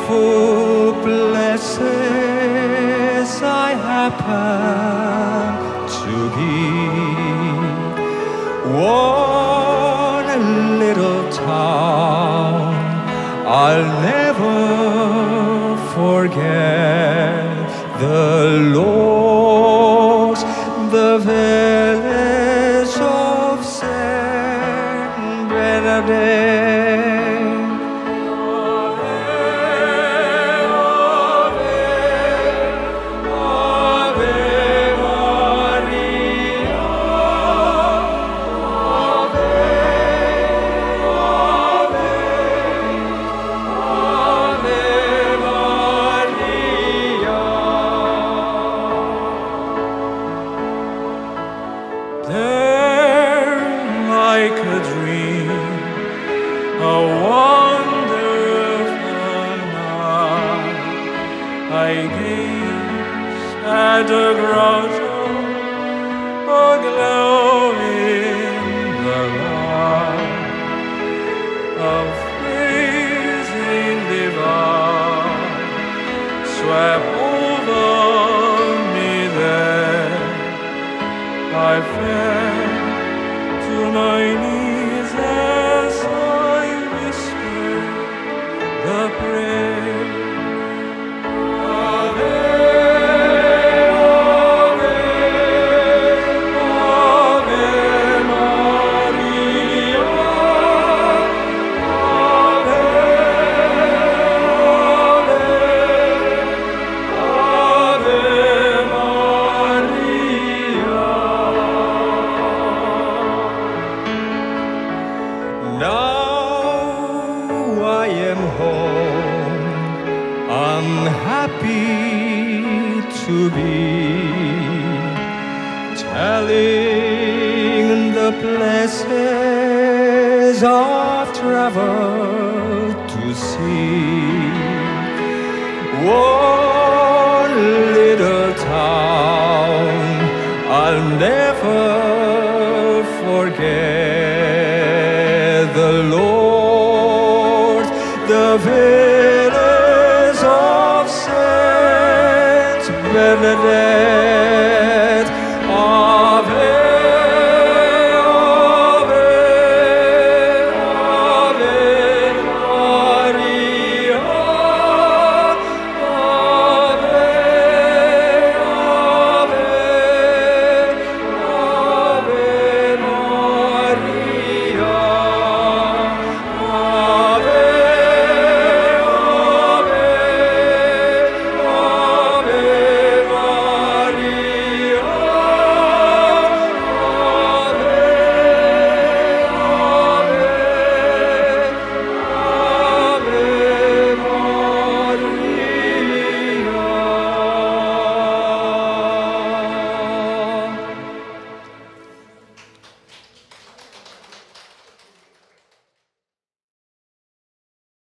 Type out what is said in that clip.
wonderful places I happen to be. One little town I'll never forget, the Lord's, the village of Saint Bernadette. There, like a dream, a wonderful night, I gaze at the grotto, aglow in the light, a freezing divine swept over me there. I fell to my knees as I whispered the prayer. Ave, Ave, Ave Maria, Ave, Ave, Ave Maria. Now I am home, unhappy to be, telling the places I've traveled to see. One little town I'll never forget, the Lord, the